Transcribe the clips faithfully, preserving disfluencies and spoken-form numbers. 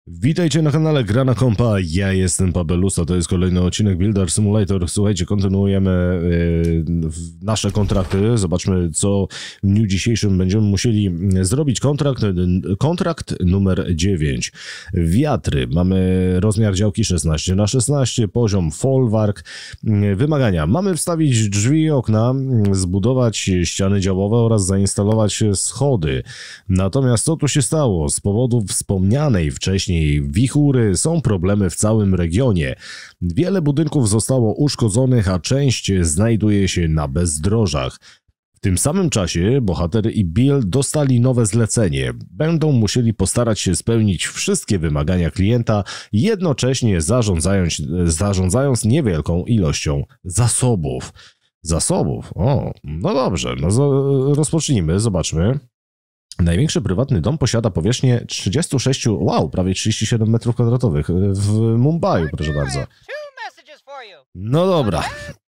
Witajcie na kanale Gra na Kompa, ja jestem Pabelusa, to jest kolejny odcinek Builder Simulator. Słuchajcie, kontynuujemy yy, nasze kontrakty, zobaczmy co w dniu dzisiejszym będziemy musieli zrobić. Kontrakt, kontrakt numer dziewięć. Wiatry, mamy rozmiar działki szesnaście na szesnaście, poziom folwark. Wymagania, mamy wstawić drzwi i okna, zbudować ściany działowe oraz zainstalować schody. Natomiast co tu się stało? Z powodu wspomnianej wcześniej wichury są problemy w całym regionie. Wiele budynków zostało uszkodzonych, a część znajduje się na bezdrożach. W tym samym czasie bohater i Bill dostali nowe zlecenie. Będą musieli postarać się spełnić wszystkie wymagania klienta, jednocześnie zarządzając, zarządzając niewielką ilością zasobów. Zasobów? O, no dobrze, no rozpocznijmy, zobaczmy. Największy prywatny dom posiada powierzchnię trzydzieści sześć, wow, prawie trzydzieści siedem metrów kwadratowych w Mumbai, proszę bardzo. No dobra.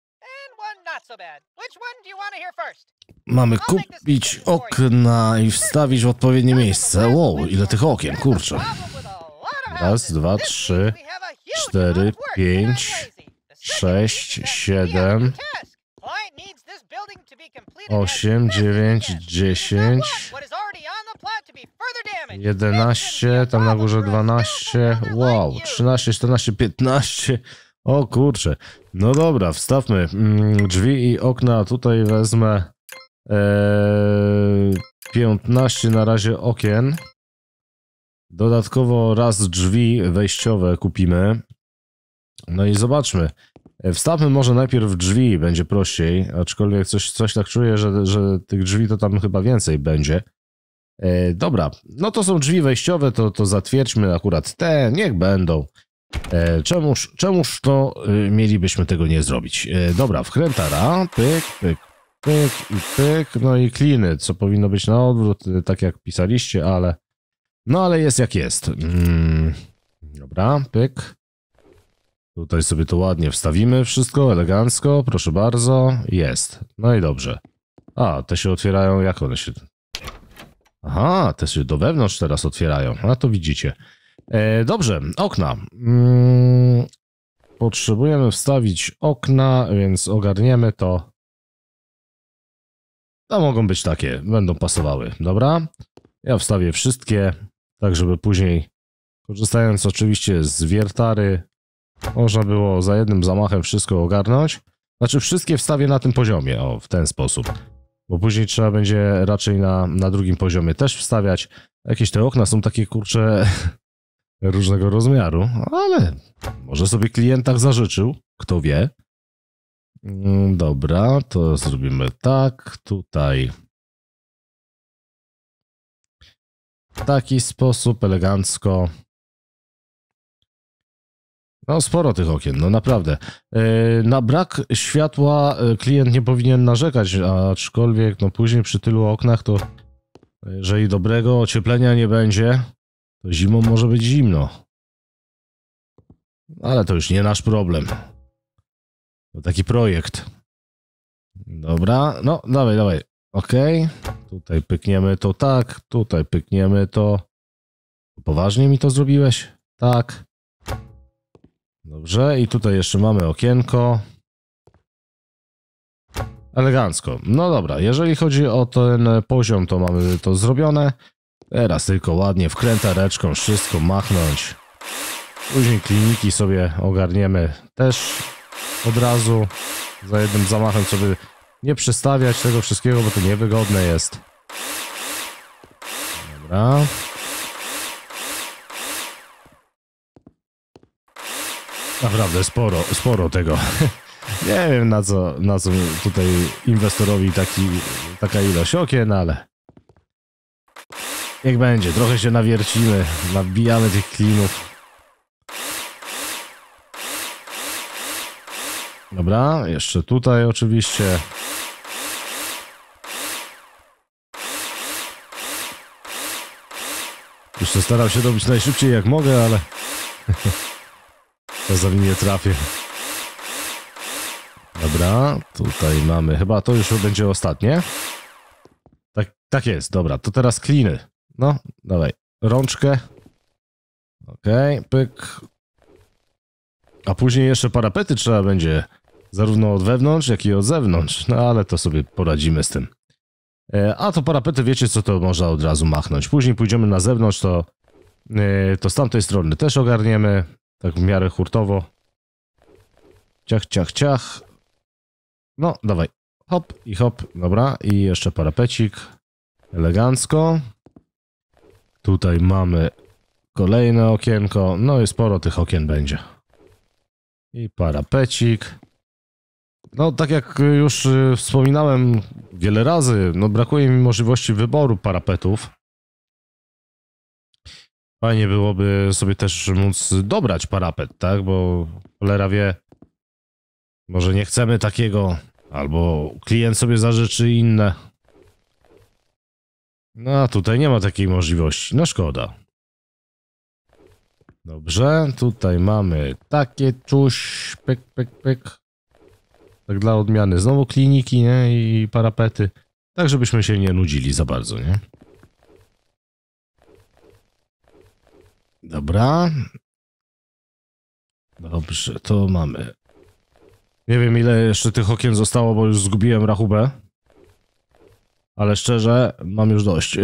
Mamy kupić okna i wstawić w odpowiednie miejsce. Wow, ile tych okien, kurczę. Raz, dwa, trzy, cztery, pięć, sześć, siedem, osiem, dziewięć, dziesięć, jedenaście, tam na górze dwanaście, wow, trzynaście, czternaście, piętnaście, o kurczę. No dobra, wstawmy mm, drzwi i okna, tutaj wezmę e, piętnaście na razie okien. Dodatkowo raz drzwi wejściowe kupimy. No i zobaczmy. Wstawmy może najpierw drzwi, będzie prościej, aczkolwiek coś, coś tak czuję, że, że tych drzwi to tam chyba więcej będzie. E, dobra, no to są drzwi wejściowe, to, to zatwierdźmy akurat te, niech będą. E, czemuż, czemuż to y, mielibyśmy tego nie zrobić? E, dobra, wkrętara, pyk, pyk, pyk i pyk, no i kliny, co powinno być na odwrót, tak jak pisaliście, ale... No ale jest jak jest. Mm, dobra, pyk. Tutaj sobie to ładnie wstawimy, wszystko elegancko, proszę bardzo, jest. No i dobrze. A, te się otwierają, jak one się... Aha, te się do wewnątrz teraz otwierają, a to widzicie. E, dobrze, okna. Mm, potrzebujemy wstawić okna, więc ogarniemy to. To mogą być takie, będą pasowały, dobra? Ja wstawię wszystkie, tak żeby później, korzystając oczywiście z wiertary, można było za jednym zamachem wszystko ogarnąć. Znaczy wszystkie wstawię na tym poziomie, o, w ten sposób. Bo później trzeba będzie raczej na, na drugim poziomie też wstawiać. Jakieś te okna są takie, kurcze, różnego rozmiaru, ale może sobie klient tak zażyczył, kto wie. Dobra, to zrobimy tak, tutaj. W taki sposób, elegancko. No sporo tych okien, no naprawdę. Na brak światła klient nie powinien narzekać, aczkolwiek no później przy tylu oknach to jeżeli dobrego ocieplenia nie będzie, to zimą może być zimno. Ale to już nie nasz problem. To taki projekt. Dobra, no dawaj, dawaj. Okej, tutaj pykniemy to tak, tutaj pykniemy to. Poważnie mi to zrobiłeś? Tak. Dobrze, i tutaj jeszcze mamy okienko. Elegancko. No dobra, jeżeli chodzi o ten poziom, to mamy to zrobione. Teraz tylko ładnie wkrętareczką wszystko machnąć. Później kliniki sobie ogarniemy też od razu. Za jednym zamachem sobie nie przestawiać tego wszystkiego, bo to niewygodne jest. Dobra. Naprawdę sporo, sporo tego. Nie wiem na co, na co tutaj inwestorowi taki, taka ilość okien, ale niech będzie. Trochę się nawiercimy, nabijamy tych klinów. Dobra, jeszcze tutaj oczywiście. Jeszcze staram się robić najszybciej jak mogę, ale czasami nie trafię. Dobra, tutaj mamy, chyba to już będzie ostatnie. Tak, tak jest, dobra, to teraz kliny. No, dawaj, rączkę. Okej, okay, pyk. A później jeszcze parapety trzeba będzie zarówno od wewnątrz, jak i od zewnątrz. No ale to sobie poradzimy z tym. A to parapety, wiecie co, to można od razu machnąć. Później pójdziemy na zewnątrz, to, to z tamtej strony też ogarniemy. Tak w miarę hurtowo. Ciach, ciach, ciach. No, dawaj. Hop i hop. Dobra, i jeszcze parapecik. Elegancko. Tutaj mamy kolejne okienko. No i sporo tych okien będzie. I parapecik. No, tak jak już wspominałem wiele razy, no brakuje mi możliwości wyboru parapetów. Fajnie byłoby sobie też móc dobrać parapet, tak? Bo cholera wie, może nie chcemy takiego, albo klient sobie zażyczy inne. No, a tutaj nie ma takiej możliwości. No, szkoda. Dobrze, tutaj mamy takie czuś, pyk, pyk, pyk. Tak dla odmiany. Znowu kliniki, nie? I parapety. Tak, żebyśmy się nie nudzili za bardzo, nie? Dobra. Dobrze, to mamy. Nie wiem, ile jeszcze tych okien zostało, bo już zgubiłem rachubę. Ale szczerze, mam już dość.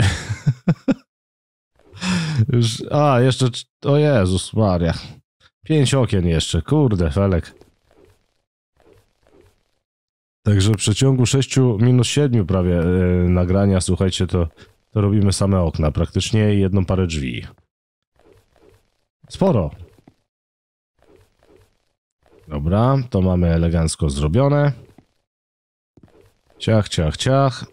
Już, a, jeszcze... O Jezus Maria. Pięć okien jeszcze. Kurde, felek. Także w przeciągu sześciu minus siedmiu prawie yy, nagrania, słuchajcie, to, to robimy same okna. Praktycznie jedną parę drzwi. Sporo. Dobra, to mamy elegancko zrobione. Ciach, ciach, ciach.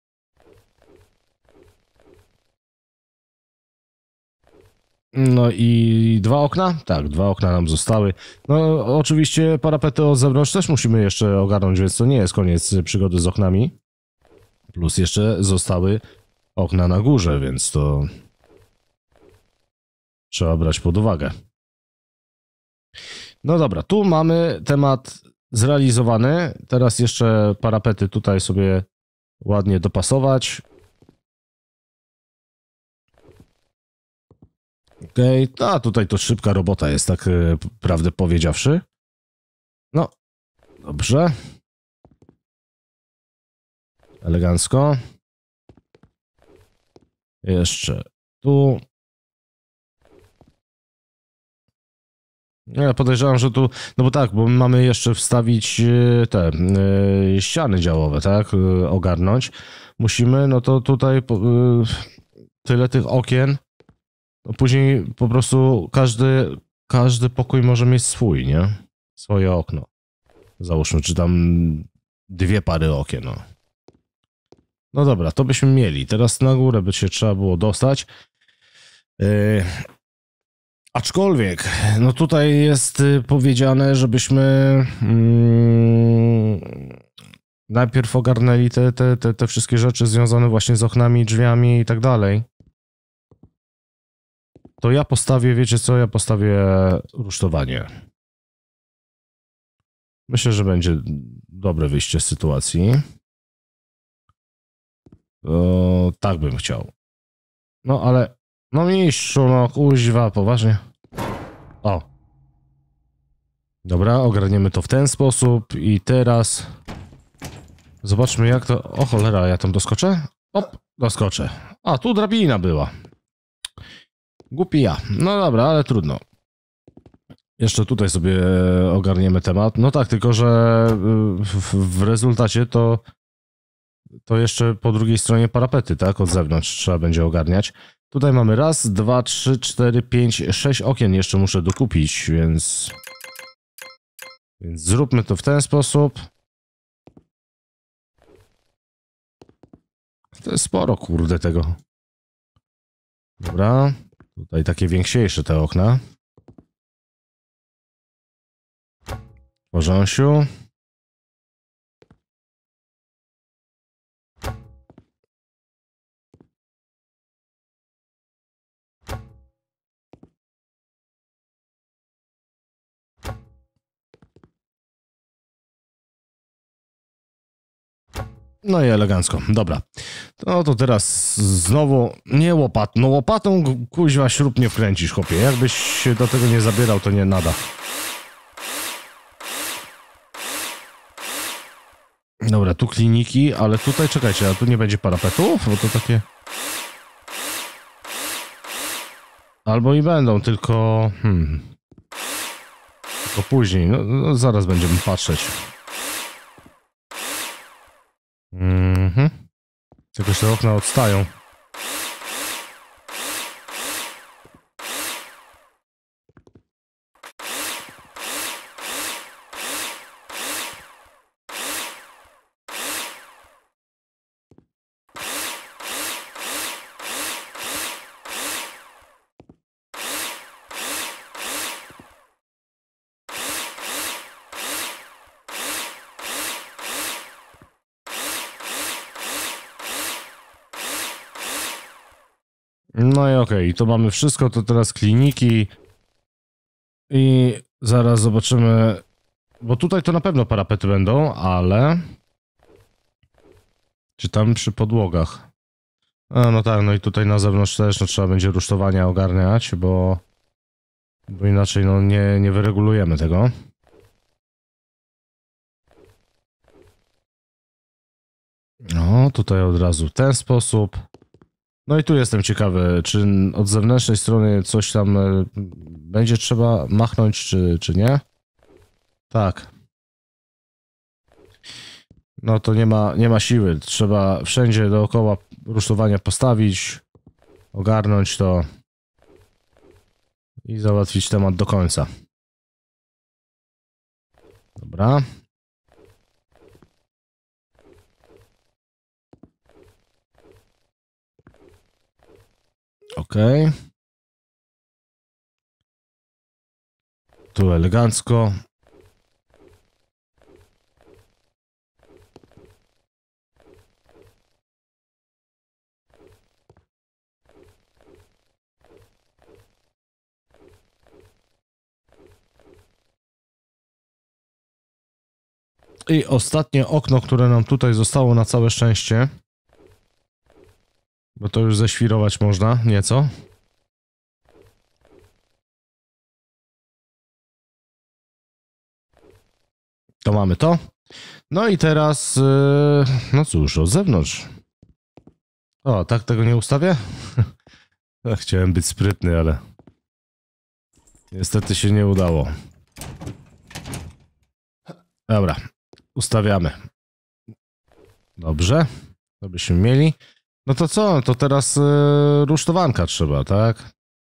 No i dwa okna? Tak, dwa okna nam zostały. No oczywiście parapety od zewnątrz też musimy jeszcze ogarnąć, więc to nie jest koniec przygody z oknami. Plus jeszcze zostały okna na górze, więc to trzeba brać pod uwagę. No dobra, tu mamy temat zrealizowany. Teraz jeszcze parapety tutaj sobie ładnie dopasować. Okej, okay. A tutaj to szybka robota jest, tak e, prawdę powiedziawszy. No, dobrze. Elegancko. Jeszcze tu. Ja podejrzewam, że tu, no bo tak, bo mamy jeszcze wstawić te e, ściany działowe, tak, e, ogarnąć. Musimy, no to tutaj e, tyle tych okien. No później po prostu każdy, każdy pokój może mieć swój, nie? Swoje okno. Załóżmy, czy tam dwie pary okien, no. No dobra, to byśmy mieli. Teraz na górę by się trzeba było dostać. Yy, aczkolwiek, no tutaj jest powiedziane, żebyśmy yy, najpierw ogarnęli te, te, te, te wszystkie rzeczy związane właśnie z oknami, drzwiami i tak dalej. To ja postawię, wiecie co, ja postawię rusztowanie. Myślę, że będzie dobre wyjście z sytuacji. O, tak bym chciał. No ale, no mistrzu, no kuźwa, poważnie. O. Dobra, ogarniemy to w ten sposób i teraz zobaczmy jak to... O cholera, ja tam doskoczę? Op, doskoczę. A, tu drabina była. Głupi ja. No dobra, ale trudno. Jeszcze tutaj sobie ogarniemy temat. No tak, tylko że w, w rezultacie to to jeszcze po drugiej stronie parapety, tak? Od zewnątrz trzeba będzie ogarniać. Tutaj mamy raz, dwa, trzy, cztery, pięć, sześć okien jeszcze muszę dokupić, więc... Więc zróbmy to w ten sposób. To jest sporo, kurde, tego. Dobra. Tutaj takie więksiejsze te okna. W porządku. No i elegancko. Dobra. No to teraz znowu nie łopat. No łopatą kuźwa śrub nie wkręcisz, chłopie. Jakbyś się do tego nie zabierał, to nie nada. Dobra, tu kliniki, ale tutaj czekajcie, a tu nie będzie parapetów? Bo to takie... Albo i będą, tylko... Hmm... Tylko później, no, no zaraz będziemy patrzeć. Mhm. Jakoś te okna odstają. No i okej, okay, to mamy wszystko, to teraz kliniki i zaraz zobaczymy, bo tutaj to na pewno parapety będą, ale czy tam przy podłogach? A, no tak, no i tutaj na zewnątrz też no, trzeba będzie rusztowania ogarniać, bo, bo inaczej no nie, nie wyregulujemy tego. No, tutaj od razu w ten sposób. No i tu jestem ciekawy, czy od zewnętrznej strony coś tam będzie trzeba machnąć, czy, czy nie? Tak. No to nie ma, nie ma siły. Trzeba wszędzie dookoła rusztowania postawić, ogarnąć to i załatwić temat do końca. Dobra. Okej. Okay. Tu elegancko. I ostatnie okno, które nam tutaj zostało na całe szczęście. Bo to już ześwirować można nieco. To mamy to. No i teraz, yy, no cóż, od zewnątrz. O, tak tego nie ustawię? Chciałem być sprytny, ale niestety się nie udało. Dobra, ustawiamy. Dobrze, to byśmy mieli. No to co? To teraz yy, rusztowanka trzeba, tak?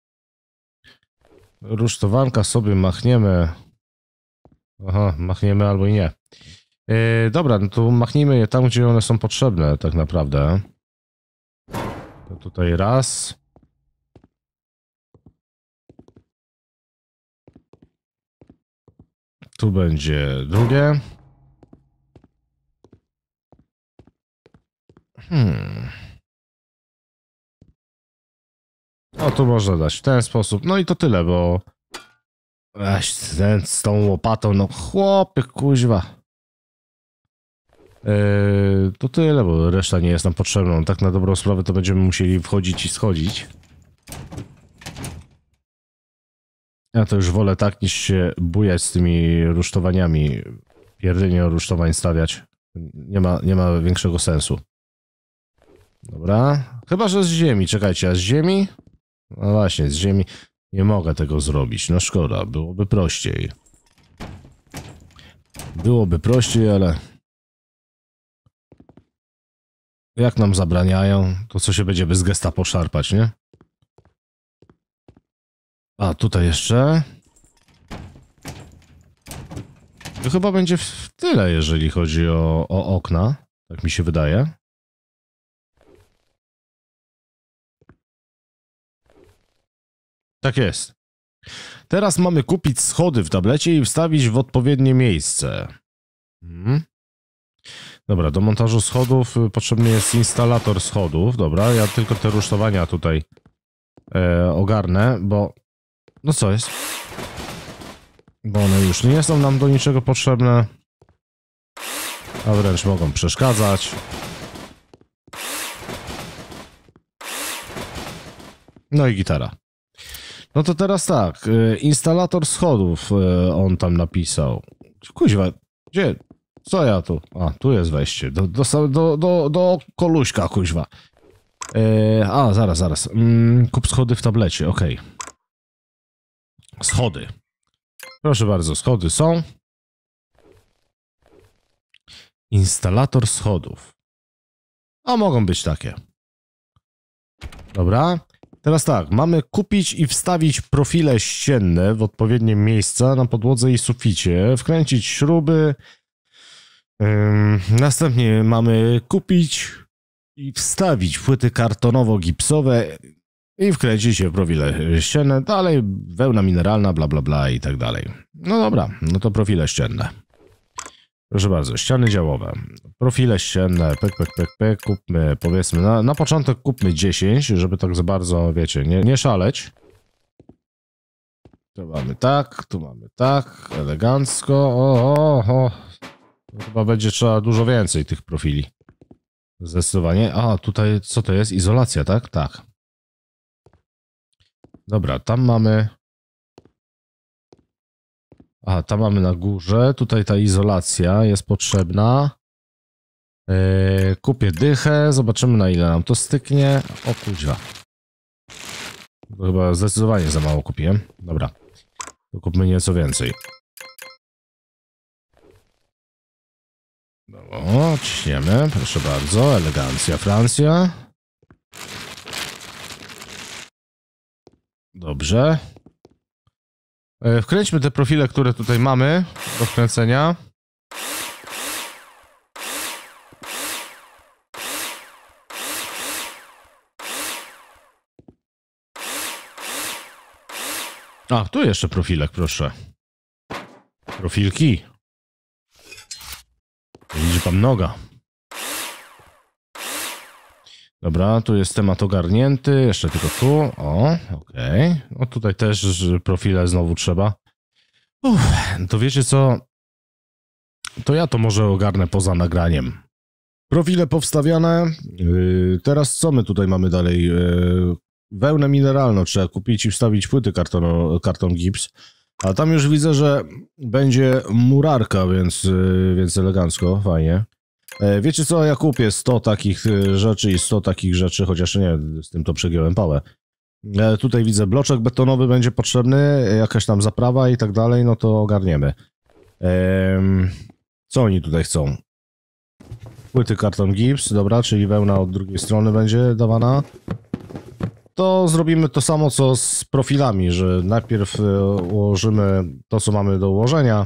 Rusztowanka sobie machniemy. Aha, machniemy albo i nie. Yy, dobra, no to machnijmy je tam, gdzie one są potrzebne tak naprawdę. To tutaj raz. Tu będzie drugie. Hmm. O, tu można dać w ten sposób. No i to tyle, bo... Weź ten z tą łopatą, no chłopie, kuźwa. Yy, to tyle, bo reszta nie jest nam potrzebna. Tak na dobrą sprawę to będziemy musieli wchodzić i schodzić. Ja to już wolę tak, niż się bujać z tymi rusztowaniami. Pierdynie rusztowań stawiać. Nie ma, nie ma większego sensu. Dobra. Chyba, że z ziemi. Czekajcie, a z ziemi? No właśnie, z ziemi nie mogę tego zrobić. No szkoda, byłoby prościej. Byłoby prościej, ale... Jak nam zabraniają, to co się będzie bez gesta poszarpać, nie? A, tutaj jeszcze... To chyba będzie w tyle, jeżeli chodzi o, o okna. Tak mi się wydaje. Tak jest. Teraz mamy kupić schody w tablecie i wstawić w odpowiednie miejsce. Hmm. Dobra, do montażu schodów potrzebny jest instalator schodów. Dobra, ja tylko te rusztowania tutaj e, ogarnę, bo... No co jest? Bo one już nie są nam do niczego potrzebne. a wręcz mogą przeszkadzać. No i gitara. No to teraz tak, instalator schodów on tam napisał. Kuźwa, gdzie? Co ja tu? A, tu jest wejście. Do, do, do, do, do koluśka, kuźwa. E, a, zaraz, zaraz. Mm, kup schody w tablecie, okej. Okay. Schody. Proszę bardzo, schody są. Instalator schodów. A mogą być takie. Dobra. Teraz tak, mamy kupić i wstawić profile ścienne w odpowiednie miejsca na podłodze i suficie, wkręcić śruby. Ym, następnie mamy kupić i wstawić płyty kartonowo-gipsowe i wkręcić je w profile ścienne. Dalej wełna mineralna, bla bla bla i tak dalej. No dobra, no to profile ścienne. Proszę bardzo, ściany działowe. Profile ścienne, pyk, pyk, pyk, pyk, kupmy, powiedzmy, na, na początek kupmy dziesięć, żeby tak za bardzo, wiecie, nie, nie szaleć. Tu mamy tak, tu mamy tak, elegancko, o, o, o. Chyba będzie trzeba dużo więcej tych profili. Zdecydowanie. A, tutaj, co to jest? Izolacja, tak? Tak. Dobra, tam mamy... A, tam mamy na górze, tutaj ta izolacja jest potrzebna. Yy, kupię dychę, zobaczymy na ile nam to styknie. O kurwa. To chyba zdecydowanie za mało kupiłem. Dobra, to kupmy nieco więcej. O, ciśniemy, proszę bardzo, elegancja, Francja. Dobrze. Wkręćmy te profile, które tutaj mamy do wkręcenia. A, tu jeszcze profilek, proszę. Profilki. Liczba mnoga. Dobra, tu jest temat ogarnięty, jeszcze tylko tu, o, okej. Okay. No tutaj też profile znowu trzeba. Uff, to wiecie co? To ja to może ogarnę poza nagraniem. Profile powstawiane. Yy, teraz co my tutaj mamy dalej? Yy, wełnę mineralną trzeba kupić i wstawić płyty karton, karton gips. A tam już widzę, że będzie murarka, więc, yy, więc elegancko, fajnie. Wiecie co, ja kupię sto takich rzeczy i sto takich rzeczy, chociaż nie, z tym to przegiąłem pałę. Tutaj widzę bloczek betonowy będzie potrzebny, jakaś tam zaprawa i tak dalej, no to ogarniemy. Ehm, co oni tutaj chcą? Płyty karton gips, dobra, czyli wełna od drugiej strony będzie dawana. To zrobimy to samo co z profilami, że najpierw ułożymy to, co mamy do ułożenia,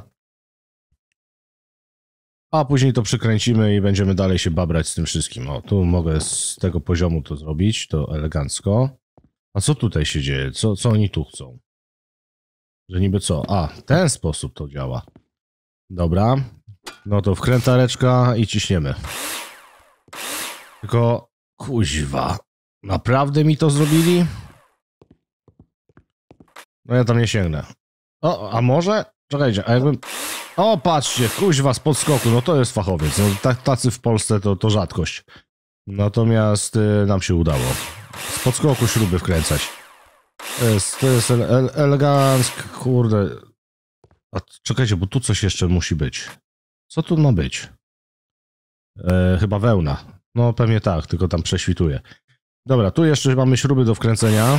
a później to przykręcimy i będziemy dalej się babrać z tym wszystkim. O, tu mogę z tego poziomu to zrobić, to elegancko. A co tutaj się dzieje? Co, co oni tu chcą? Że niby co? A, w ten sposób to działa. Dobra. No to wkrętareczka i ciśniemy. Tylko, kuźwa, naprawdę mi to zrobili? No ja tam nie sięgnę. O, a może? Czekajcie, a jakbym... O, patrzcie, kuźwa, z podskoku, no to jest fachowiec. No, tacy w Polsce to, to rzadkość. Natomiast y, nam się udało. Z podskoku śruby wkręcać. To jest, to jest ele elegancko, kurde. A czekajcie, bo tu coś jeszcze musi być. Co tu ma być? E, chyba wełna. No pewnie tak, tylko tam prześwituje. Dobra, tu jeszcze mamy śruby do wkręcenia.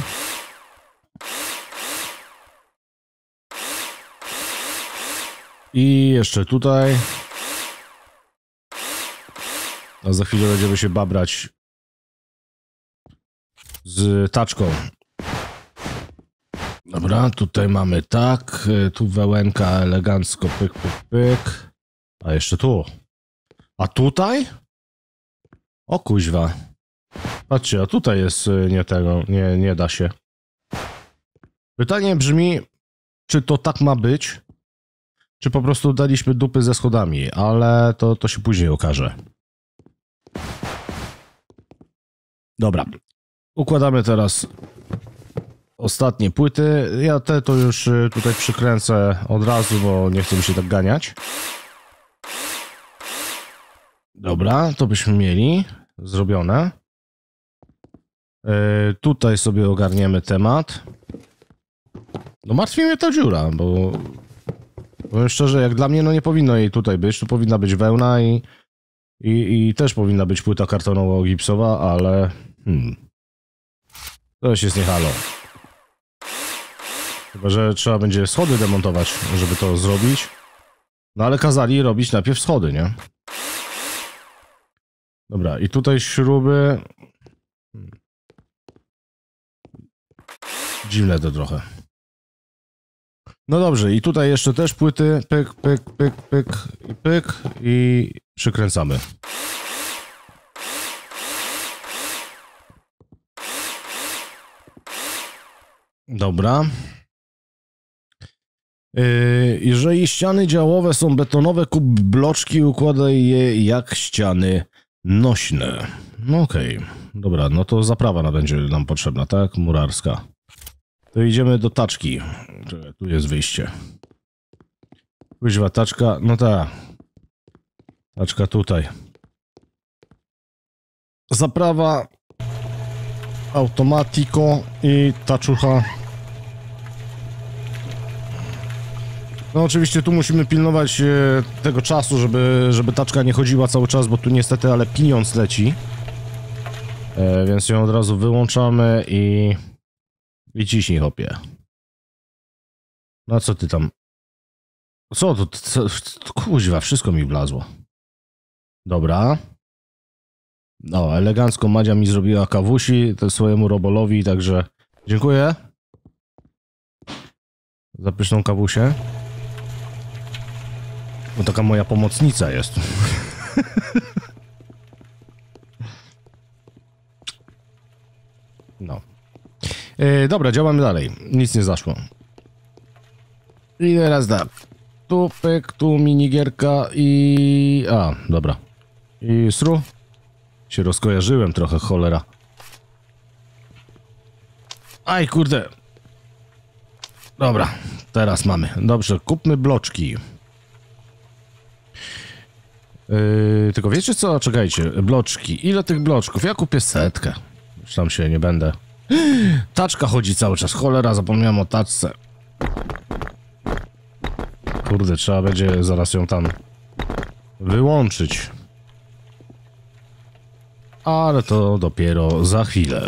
I jeszcze tutaj. A za chwilę będziemy się babrać z taczką. Dobra, tutaj mamy tak. Tu wełenka elegancko, pyk, pyk, pyk. A jeszcze tu. A tutaj? O kuźwa. Patrzcie, a tutaj jest nie tego, nie, nie da się. Pytanie brzmi, czy to tak ma być? Czy po prostu daliśmy dupy ze schodami, ale to, to się później okaże. Dobra. Układamy teraz ostatnie płyty. Ja te to już tutaj przykręcę od razu, bo nie chcę mi się tak ganiać. Dobra, to byśmy mieli zrobione. Yy, tutaj sobie ogarniemy temat. No martwi mnie ta dziura, bo powiem szczerze, jak dla mnie no nie powinno jej tutaj być. Tu powinna być wełna i, i, i też powinna być płyta kartonowo-gipsowa, ale hmm, to już jest nie halo. Chyba że trzeba będzie schody demontować, żeby to zrobić. No ale kazali robić najpierw schody, nie? Dobra, i tutaj śruby... Dziwne to trochę. No dobrze, i tutaj jeszcze też płyty. Pyk, pyk, pyk, pyk i pyk. I przykręcamy. Dobra. Yy, jeżeli ściany działowe są betonowe, kup bloczki, układaj je jak ściany nośne. No okej. Okay. Dobra, no to zaprawa na będzie nam potrzebna, tak? Murarska. To idziemy do taczki. Czekaj, tu jest wyjście. Kuźwa, taczka, no ta. Taczka tutaj. Zaprawa. Automatiko i taczucha. No oczywiście tu musimy pilnować e, tego czasu, żeby, żeby taczka nie chodziła cały czas, bo tu niestety ale pieniądz leci. E, więc ją od razu wyłączamy i... I ciśnij, hopie. No co ty tam? Co to? Co, kuźwa, wszystko mi wlazło. Dobra. No, elegancko Madzia mi zrobiła kawusi to swojemu robolowi, także dziękuję za pyszną kawusię. Bo taka moja pomocnica jest. No. Yy, dobra, działamy dalej. Nic nie zaszło. I teraz tak. Tu pyk, tu minigierka i... A, dobra. I sru. Się rozkojarzyłem trochę, cholera. Aj, kurde. Dobra, teraz mamy. Dobrze, kupmy bloczki. Yy, tylko wiecie co? Czekajcie, bloczki. Ile tych bloczków? Ja kupię setkę. Już tam się nie będę... Taczka chodzi cały czas. Cholera, zapomniałem o taczce. Kurde, trzeba będzie zaraz ją tam wyłączyć. Ale to dopiero za chwilę.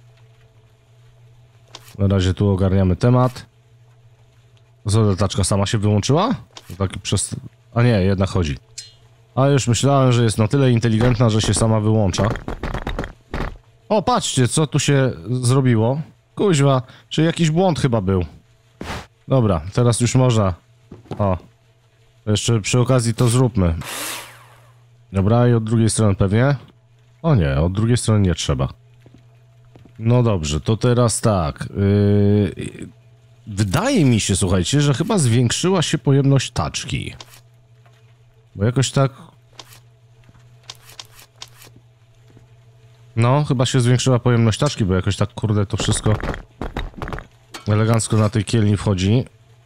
Na razie tu ogarniamy temat. Co, ta taczka sama się wyłączyła? Taki przez... A nie, jednak chodzi. A już myślałem, że jest na tyle inteligentna, że się sama wyłącza. O, patrzcie, co tu się zrobiło. Kuźwa, czy jakiś błąd chyba był. Dobra, teraz już można. O, jeszcze przy okazji to zróbmy. Dobra, i od drugiej strony pewnie. O nie, od drugiej strony nie trzeba. No dobrze, to teraz tak. Yy... Wydaje mi się, słuchajcie, że chyba zwiększyła się pojemność taczki. Bo jakoś tak... No, chyba się zwiększyła pojemność taczki, bo jakoś tak, kurde, to wszystko elegancko na tej kielni wchodzi.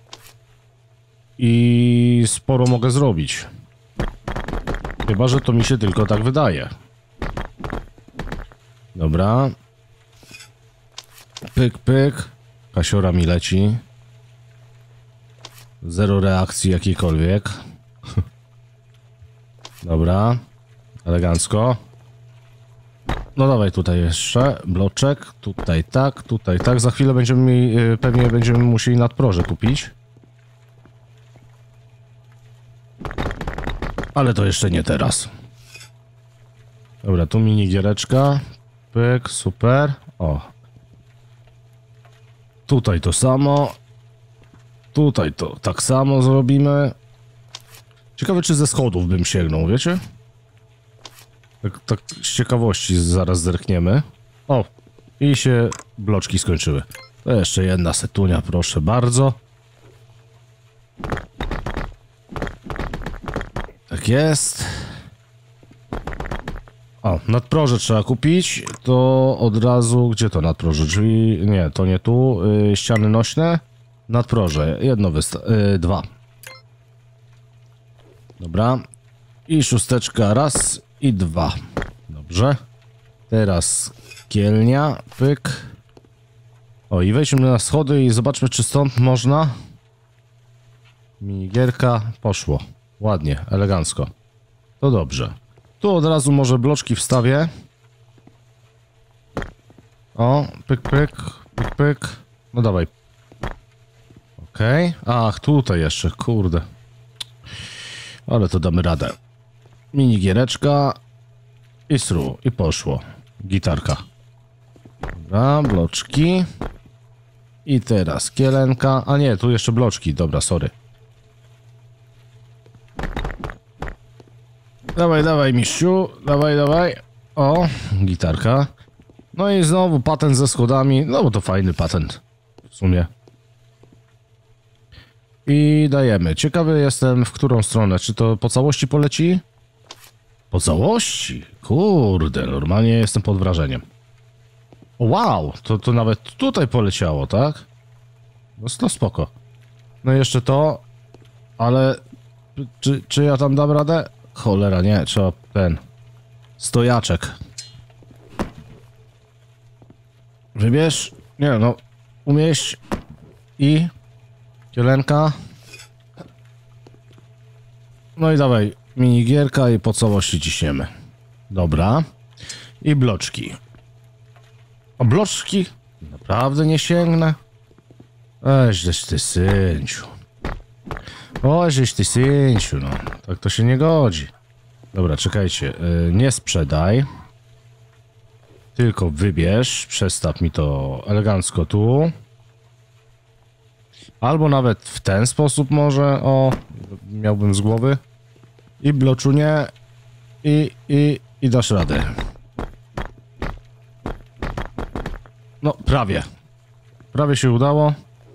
I sporo mogę zrobić. Chyba że to mi się tylko tak wydaje. Dobra. Pyk, pyk. Kasiora mi leci. Zero reakcji jakiejkolwiek. Dobra. Elegancko. No dawaj tutaj jeszcze. Bloczek. Tutaj tak, tutaj tak. Za chwilę będziemy mieli, pewnie będziemy musieli nadproże kupić. Ale to jeszcze nie teraz. Dobra, tu mini giereczka. Pyk, super. O. Tutaj to samo. Tutaj to tak samo zrobimy. Ciekawe, czy ze schodów bym sięgnął, wiecie? Tak, tak z ciekawości zaraz zerkniemy. O, i się bloczki skończyły. To jeszcze jedna setunia, proszę bardzo. Tak jest. O, nadproże trzeba kupić. To od razu... Gdzie to nadproże? Drzwi... Nie, to nie tu. Yy, ściany nośne. Nadproże. Jedno wysta... Yy, dwa. Dobra. I szósteczka raz. i dwa. Dobrze. Teraz kielnia, pyk. O, i wejdźmy na schody i zobaczmy, czy stąd można. Minigierka, poszło. Ładnie, elegancko. To dobrze. Tu od razu może bloczki wstawię. O, pyk, pyk, pyk, pyk. No dawaj. Okej. Okay. Ach, tutaj jeszcze, kurde. Ale to damy radę. Minigiereczka. I sru, i poszło. Gitarka. Dobra, bloczki. I teraz kielenka. A nie, tu jeszcze bloczki. Dobra, sorry. Dawaj, dawaj, mistrzu. Dawaj, dawaj. O, gitarka. No i znowu patent ze schodami. No bo to fajny patent. W sumie. I dajemy. Ciekawy jestem, w którą stronę. Czy to po całości poleci? Po całości? Kurde, normalnie jestem pod wrażeniem. Wow, to, to nawet tutaj poleciało, tak? No to spoko. No i jeszcze to. Ale czy, czy ja tam dam radę? Cholera, nie, trzeba ten stojaczek. Wybierz. Nie no, umieść. I kielenka. No i dawaj, minigierka i po całości ciśniemy. Dobra. I bloczki. O, bloczki? Naprawdę nie sięgnę? Eżeś ty synciu. O, żeś ty synciu, no. Tak to się nie godzi. Dobra, czekajcie. Yy, nie sprzedaj. Tylko wybierz. Przestaw mi to elegancko tu. Albo nawet w ten sposób może. O, miałbym z głowy. I bloczunie. I, i, i dasz radę. No, prawie. Prawie się udało.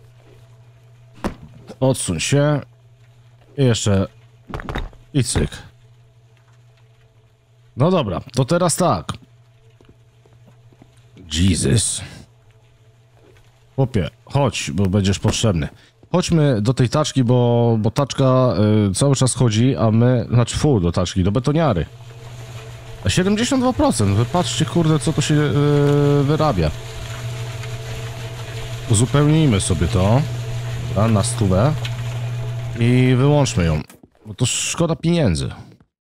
Odsuń się. I jeszcze. I cyk. No dobra, to teraz tak. Jesus. Chłopie, chodź, bo będziesz potrzebny. Chodźmy do tej taczki, bo, bo taczka y, cały czas chodzi, a my... Znaczy, fu, do taczki, do betoniary. A siedemdziesiąt dwa procent. Wypatrzcie, kurde, co to się y, wyrabia. Uzupełnijmy sobie to. Dobra, na stówę. I wyłączmy ją. Bo to szkoda pieniędzy.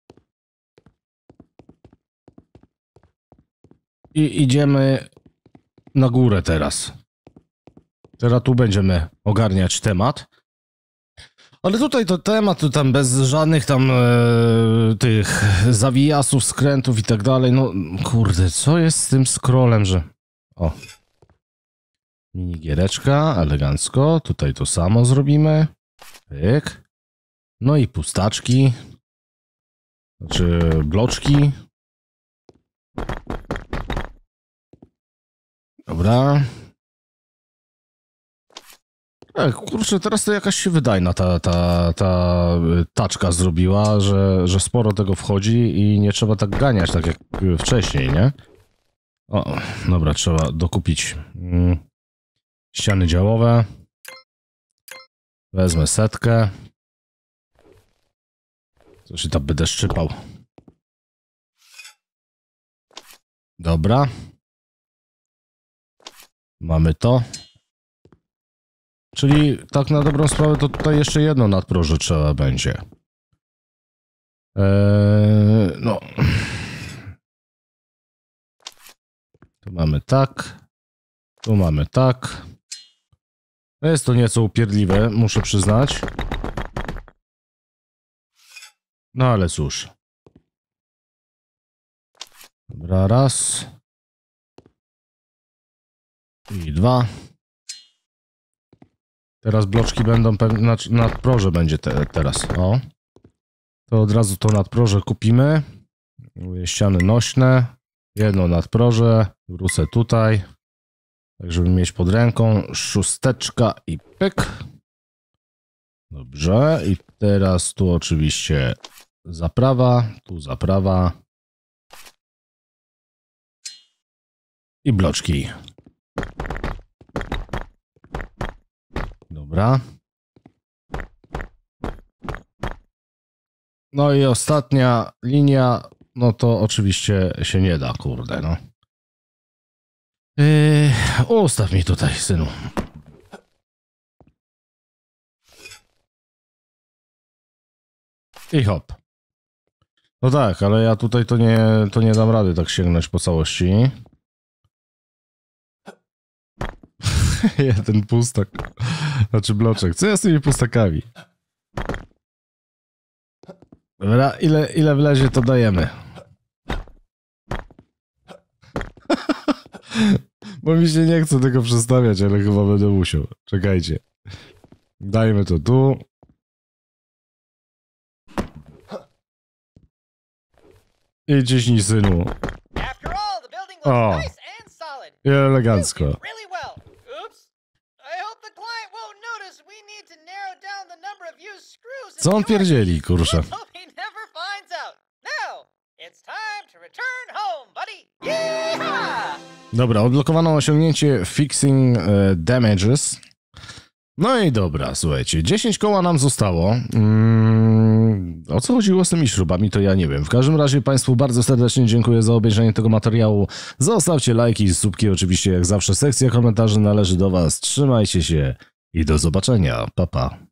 I idziemy na górę teraz. Teraz tu będziemy ogarniać temat. Ale tutaj to temat, to tam bez żadnych tam e, tych zawijasów, skrętów i tak dalej. No kurde, co jest z tym scrollem, że... O. Minigiereczka, elegancko. Tutaj to samo zrobimy. Pyk. No i pustaczki. Znaczy bloczki. Dobra. E, kurczę, teraz to jakaś się wydajna ta, ta, ta taczka zrobiła, że, że sporo tego wchodzi i nie trzeba tak ganiać, tak jak wcześniej, nie? O, dobra, trzeba dokupić mm, ściany działowe. Wezmę setkę. Coś i tam będę szczypał. Dobra. Mamy to. Czyli tak na dobrą sprawę to tutaj jeszcze jedno nadproże trzeba będzie. Eee, no. Tu mamy tak. Tu mamy tak. Jest to nieco upierdliwe, muszę przyznać. No ale cóż. Dobra, raz. I dwa. Teraz bloczki będą pewnie, znaczy nadproże będzie te, teraz, o. To od razu to nadproże kupimy. Ściany nośne. Jedno nadproże. Wrócę tutaj. Tak, żeby mieć pod ręką. Szósteczka i pyk. Dobrze. I teraz tu oczywiście zaprawa. Tu zaprawa. I bloczki. Dobra. No i ostatnia linia no to oczywiście się nie da, kurde, no. Yy, ustaw mi tutaj, synu. I hop. No tak, ale ja tutaj to nie, to nie dam rady tak sięgnąć po całości. Jeden pustak. Znaczy bloczek. Co ja z tymi pustakami? Dobra, ile, ile wlezie, to dajemy. Bo mi się nie chce tego przestawiać, ale chyba będę musiał. Czekajcie. Dajmy to tu. I ciśnij, synu. O. I elegancko. Co on pierdzieli, kurczę? Dobra, odblokowano osiągnięcie Fixing e, Damages. No i dobra, słuchajcie, dziesięć koła nam zostało. Mm, o co chodziło z tymi śrubami, to ja nie wiem. W każdym razie Państwu bardzo serdecznie dziękuję za obejrzenie tego materiału. Zostawcie lajki i subki, oczywiście jak zawsze sekcja komentarzy należy do Was. Trzymajcie się i do zobaczenia. Pa, pa.